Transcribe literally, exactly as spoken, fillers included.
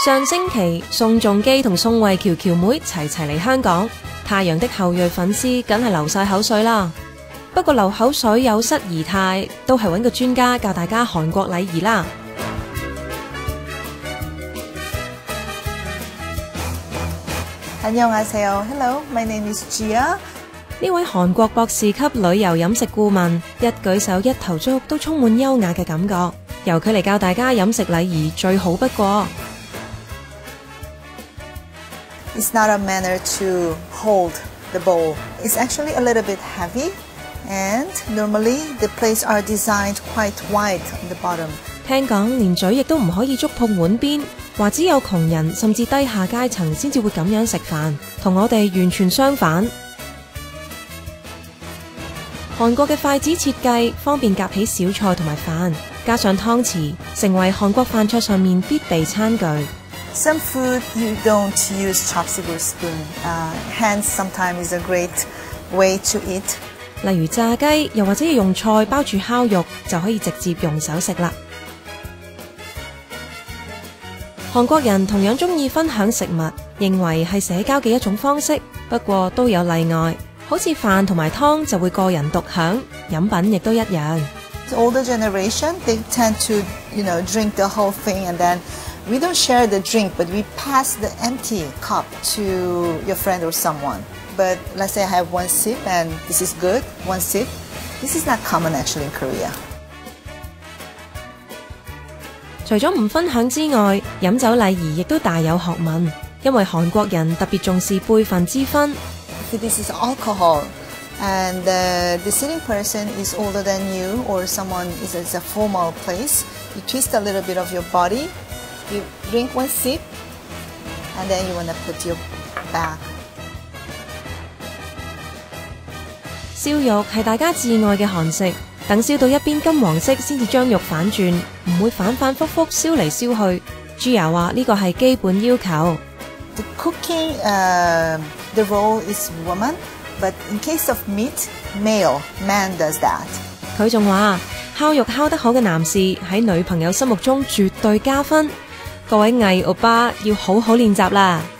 上星期，宋仲基同宋慧喬喬妹齊齊嚟香港，太陽的後裔粉絲梗係流晒口水啦。不過流口水有失儀態，都係揾個專家教大家韓國禮儀啦。 안녕하세요. Hello, my name is Gia. 呢位韓國博士級旅遊飲食顧問，一舉手一投足都充滿優雅嘅感覺，由佢嚟教大家飲食禮儀最好不過。 It's not a manner to hold the bowl. It's actually a little bit heavy, and normally the plates are designed quite wide on the bottom. 聽講連嘴亦都唔可以觸碰碗邊，話只有窮人甚至低下階層先至會咁樣食飯，同我哋完全相反。韓國嘅筷子設計方便夾起小菜同埋飯，加上湯匙，成為韓國飯桌上面必備餐具。 Some food you don't use chopstick or spoon. Uh, hands sometimes is a great way to eat. 例如炸雞，又或者要用菜包住烤肉，就可以直接用手食啦。韓國人同樣鍾意分享食物，認為係社交嘅一種方式，不過都有例外。好似飯同埋湯就會個人獨享，飲品亦都一樣。 The older generation, they tend to, you know, drink the whole thing, and then we don't share the drink, but we pass the empty cup to your friend or someone. But let's say I have one sip and this is good, one sip. This is not common actually in Korea. 除咗唔分享之外，飲酒禮儀亦都大有學問，因為韓國人特別重視輩份之分。 If this is alcohol, and uh, the sitting person is older than you, or someone is at a formal place, you twist a little bit of your body, you drink one sip, and then you want to put your back. 燒肉係大家至愛嘅韓食，等燒到一邊金黃色先至將肉反轉，唔會反反覆覆燒嚟燒去。Gia話呢個係基本要求。 The cooking, uh, the role is woman, but in case of meat, male, man does that. 佢仲話烤肉烤得好嘅男士喺女朋友心目中絕對加分，各位偽歐巴要好好練習啦。